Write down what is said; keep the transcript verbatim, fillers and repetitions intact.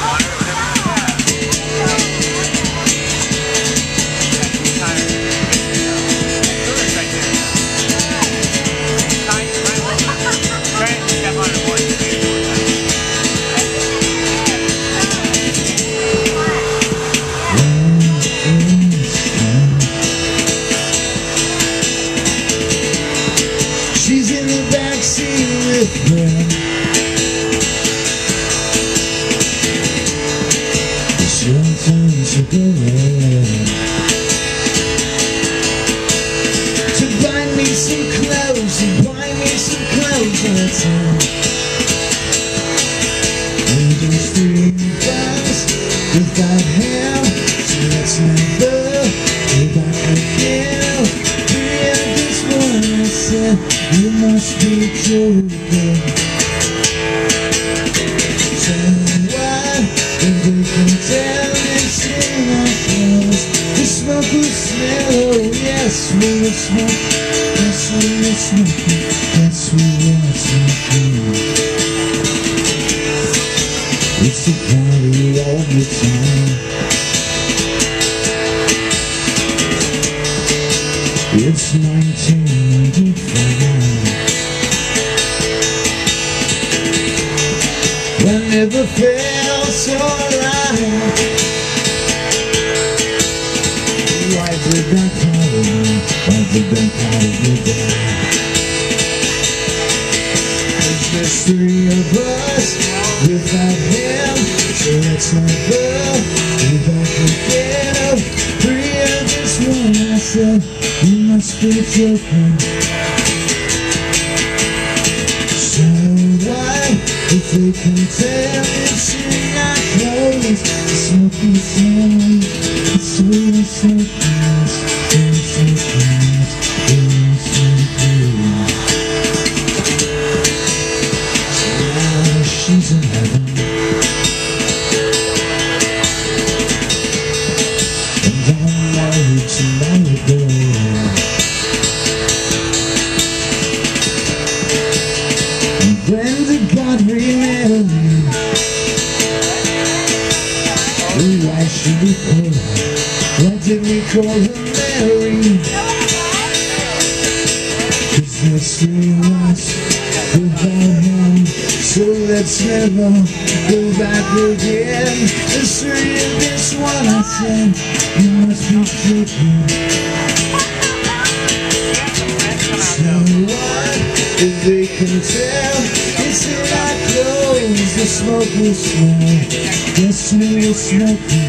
She's in the backseat with them. She'll turn to go ahead to buy me some clothes, to buy me some clothes. That's all. We're just three of us without him, so let's never go back again. I said, you must be joking. So what if they can tell it's in our clothes? The smoke will smell, oh yes, we will smoke. Yes, we will smoke. Yes, we will smoke. It's a party all the time. It's nineteen ninety-five. I never felt so alive. Why did that part of me? Why did that part of me die? There's just three of us without him, so let's not go back again. Three of this one, I said, you must be joking. So why, if they can tell it's in our clothes, the smoky smell, the sweet sweetness, the sweetness, the sweetness. So now she's in heaven, and I'm married to my girl. When did God remarry me? Why should we call her? Why did we call her Mary? Cause there's three of us without him, so let's never go back again. There's three in this one, I said, you must be joking. So what if they can tell it's in our clothes? The smoke will smell. Yes, we will smoke.